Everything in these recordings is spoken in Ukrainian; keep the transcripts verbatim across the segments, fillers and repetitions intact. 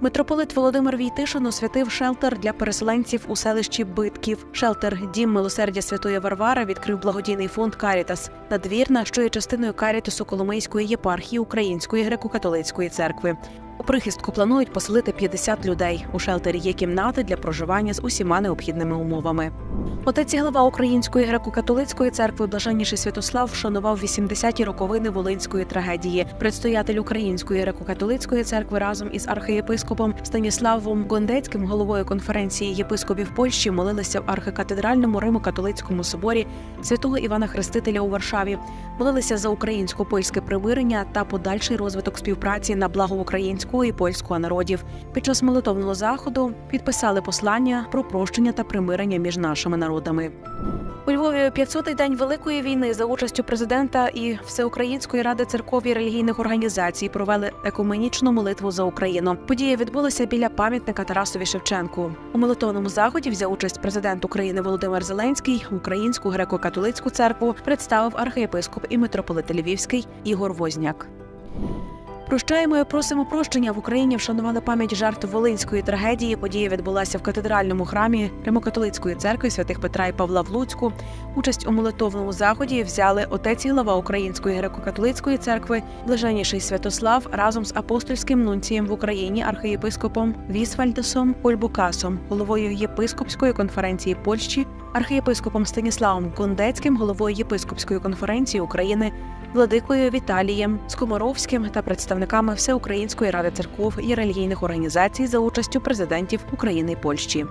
Митрополит Володимир Войтишин освятив шелтер для переселенців у селищі Битків. Шелтер «Дім милосердя Святої Варвари» відкрив благодійний фонд «Карітас». Надвірна, що є частиною Карітасу Коломийської єпархії Української греко-католицької церкви. У прихистку планують поселити п'ятдесят людей. У шелтері є кімнати для проживання з усіма необхідними умовами. Отець і глава Української греко-католицької церкви Блаженніший Святослав вшанував вісімдесяті роковини Волинської трагедії. Предстоятель Української греко-католицької церкви разом із архієпископом Станіславом Гондецьким, головою конференції єпископів Польщі, молилися в архикатедральному Римо-католицькому соборі святого Івана Хрестителя у Варшаві. Молилися за українсько-польське примирення та подальший розвиток співпраці на благо українського і польського народів. Під час молитовного заходу підписали послання про прощення та примирення між нашими народами. У Львові п'ятсотий день Великої війни за участю президента і Всеукраїнської ради церков і релігійних організацій провели екуменічну молитву за Україну. Подія відбулася біля пам'ятника Тарасові Шевченку. У молитовному заході взяв участь президент України Володимир Зеленський. Українську греко-католицьку церкву представив архієпископ і митрополит Львівський Ігор Возняк. Прощаємо і просимо прощення. В Україні вшанували пам'ять жертв Волинської трагедії. Подія відбулася в катедральному храмі Римо-католицької церкви святих Петра і Павла в Луцьку. Участь у молитовному заході взяли отець і глава Української греко-католицької церкви Блаженніший Святослав разом з апостольським нунцієм в Україні архієпископом Вісвальдосом Ольбукасом, головою єпископської конференції Польщі, архієпископом Станіславом Гондецьким, головою єпископської конференції України, владикою Віталієм Скоморовським та представниками Всеукраїнської ради церков і релігійних організацій за участю президентів України і Польщі.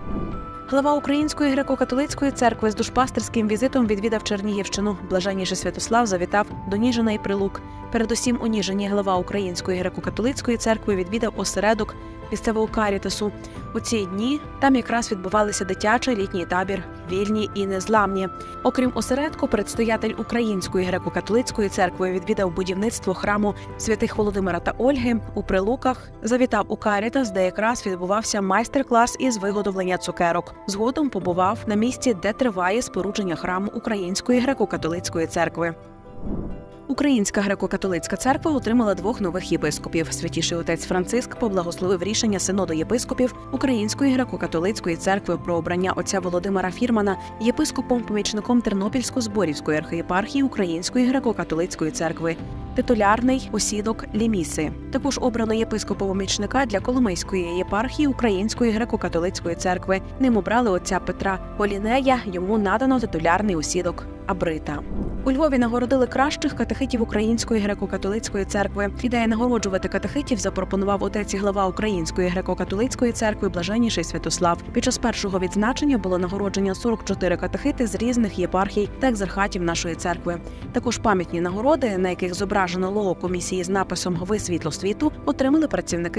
Глава Української греко-католицької церкви з душпастерським візитом відвідав Чернігівщину. Блаженніший Святослав завітав до Ніжина і Прилук. Передусім у Ніжині глава Української греко-католицької церкви відвідав осередок місцевого Карітасу. У ці дні там якраз відбувалися дитячий літній табір «Вільні і незламні». Окрім осередку, предстоятель Української греко-католицької церкви відвідав будівництво храму святих Володимира та Ольги у Прилуках, завітав у Карітас, де якраз відбувався майстер-клас із виготовлення цукерок. Згодом побував на місці, де триває спорудження храму Української греко-католицької церкви. Українська греко-католицька церква отримала двох нових єпископів. Святіший отець Франциск поблагословив рішення Синоду єпископів Української греко-католицької церкви про обрання отця Володимира Фірмана єпископом-помічником Тернопільсько-Зборівської архієпархії Української греко-католицької церкви, титулярний осідок Ліміси. Також обрано єпископа-помічника для Коломийської єпархії Української греко-католицької церкви. Ним обрали отця Петра Олінея, йому надано титулярний осідок Абрита. У Львові нагородили кращих катехитів Української греко-католицької церкви. Ідея нагороджувати катехитів запропонував отець і глава Української греко-католицької церкви Блаженніший Святослав. Під час першого відзначення було нагородження сорок чотири катехити з різних єпархій та екзархатів нашої церкви. Також пам'ятні нагороди, на яких зображено лого комісії з написом «Ви світло світу», отримали працівники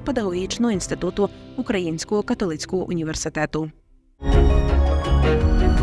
Катехетично-педагогічного інституту Українського католицького університету.